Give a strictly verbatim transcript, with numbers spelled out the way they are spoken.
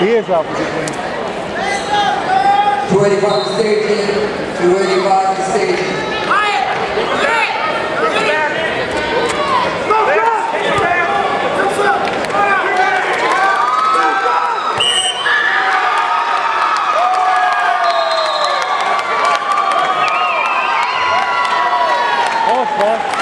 Πίεζα από τη στιγμή. two eighty-five staging, two eighty-five staging. Off, off.